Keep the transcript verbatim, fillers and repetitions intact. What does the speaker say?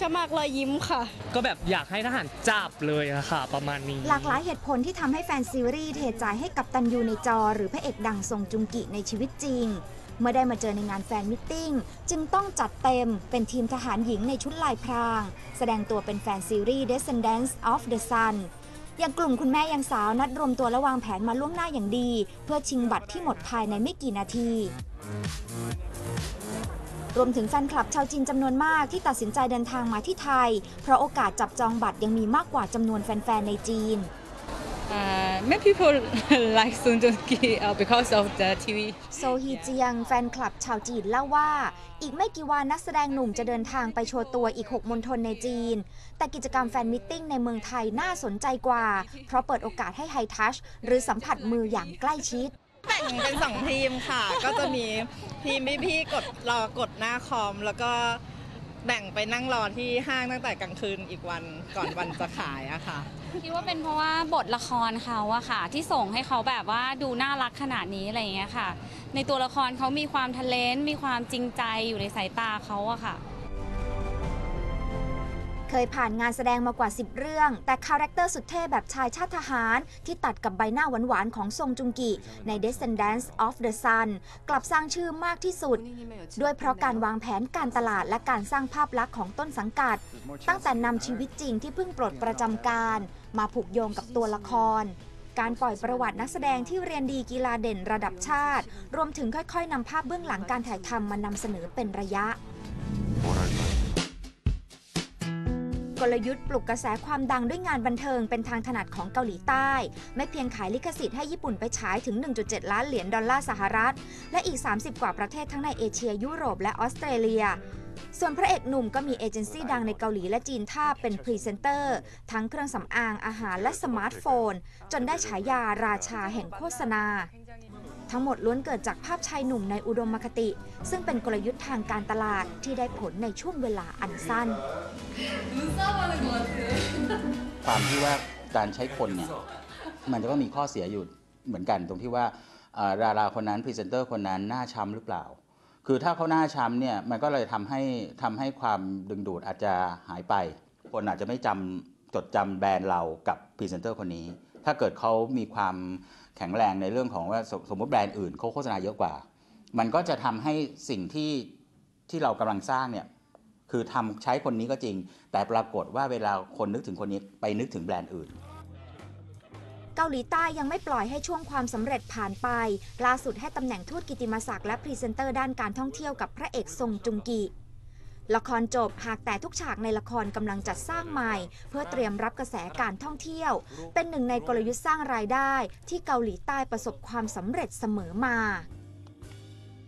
ค่มากรอยยิ้มค่ะก็แบบอยากให้ทหารจับเลยอะค่ะประมาณนี้หลากหลายเหตุผลที่ทำให้แฟนซีรีส์เทใจให้กับตันยูในจอหรือพระเอกดังซงจุงกิในชีวิตจริงเมื่อได้มาเจอในงานแฟนมิทติ้งจึงต้องจัดเต็มเป็นทีมทหารหญิงในชุดลายพรางแสดงตัวเป็นแฟนซีรีส์ Descendants of the Sun อย่างกลุ่มคุณแม่ยังสาวนัดรวมตัวและวางแผนมาล่วงหน้าอย่างดีเพื่อชิงบัตรที่หมดภายในไม่กี่นาทีรวมถึงแฟนคลับชาวจีนจำนวนมากที่ตัดสินใจเดินทางมาที่ไทยเพราะโอกาสจับจองบัตรยังมีมากกว่าจำนวนแฟนๆในจีน Uh, many people like Song Joong-ki uh, because of the ที วีโซฮีเจียงแฟนคลับชาวจีนเล่าว่าอีกไม่กี่วันนักแสดงหนุ่มจะเดินทางไปโชว์ตัวอีกหกมณฑลในจีนแต่กิจกรรมแฟนมิทติ้งในเมืองไทยน่าสนใจกว่าเพราะเปิดโอกาสให้ไฮทัชหรือสัมผัสมืออย่างใกล้ชิดแบ่งเป็นสองทีมค่ะก็จะมีทีมพี่ๆกดรอกดหน้าคอมแล้วก็แบ่งไปนั่งรอที่ห้างตั้งแต่กลางคืนอีกวันก่อนวันจะขายอะค่ะคิดว่าเป็นเพราะว่าบทละครเขาอะค่ะที่ส่งให้เขาแบบว่าดูน่ารักขนาดนี้อะไรอย่างเงี้ยค่ะในตัวละครเขามีความทะเลนต์มีความจริงใจอยู่ในสายตาเขาอะค่ะเคยผ่านงานแสดงมากว่าสิบเรื่องแต่คาแรคเตอร์สุดเท่แบบชายชาติทหารที่ตัดกับใบหน้าหวานๆของซงจุงกิใน Descendants of the Sun กลับสร้างชื่อมากที่สุดด้วยเพราะการวางแผนการตลาดและการสร้างภาพลักษณ์ของต้นสังกัดตั้งแต่นำชีวิตจริงที่เพิ่งปลดประจำการมาผูกโยงกับตัวละครการปล่อยประวัตินักแสดงที่เรียนดีกีฬาเด่นระดับชาติรวมถึงค่อยๆนำภาพเบื้องหลังการถ่ายทำมานำเสนอเป็นระยะกลยุทธ์ปลุกกระแสความดังด้วยงานบันเทิงเป็นทางถนัดของเกาหลีใต้ไม่เพียงขายลิขสิทธิ์ให้ญี่ปุ่นไปฉายถึง หนึ่งจุดเจ็ด ล้านเหรียญดอลลาร์สหรัฐและอีกสามสิบกว่าประเทศทั้งในเอเชียยุโรปและออสเตรเลียส่วนพระเอกหนุ่มก็มีเอเจนซี่ดังในเกาหลีและจีนท่าเป็นพรีเซนเตอร์ทั้งเครื่องสำอางอาหารและสมาร์ทโฟนจนได้ฉายาราชาแห่งโฆษณาทั้งหมดล้วนเกิดจากภาพชายหนุ่มในอุดมคติซึ่งเป็นกลยุทธ์ทางการตลาดที่ได้ผลในช่วงเวลาอันสั้นความที่ว่าการใช้คนเนี่ยมันจะก็มีข้อเสียอยู่เหมือนกันตรงที่ว่าดาราคนนั้นพรีเซนเตอร์คนนั้นหน้าช้ำหรือเปล่าคือถ้าเขาหน้าช้ำเนี่ยมันก็เลยทำให้ทำให้ความดึงดูดอาจจะหายไปคนอาจจะไม่จำจดจำแบรนด์เรากับพรีเซนเตอร์คนนี้ถ้าเกิดเขามีความแข็งแรงในเรื่องของว่าสมมติแบรนด์อื่นเขาโฆษณาเยอะกว่ามันก็จะทำให้สิ่งที่ที่เรากำลังสร้างเนี่ยคือทำใช้คนนี้ก็จริงแต่ปรากฏว่าเวลาคนนึกถึงคนนี้ไปนึกถึงแบรนด์อื่นเกาหลีใต้ยังไม่ปล่อยให้ช่วงความสำเร็จผ่านไปล่าสุดให้ตำแหน่งทูตกิตติมศักดิ์และพรีเซนเตอร์ด้านการท่องเที่ยวกับพระเอกซงจุงกิละครจบหากแต่ทุกฉากในละครกำลังจัดสร้างใหม่เพื่อเตรียมรับกระแสการท่องเที่ยวเป็นหนึ่งในกลยุทธ์สร้างรายได้ที่เกาหลีใต้ประสบความสำเร็จเสมอมา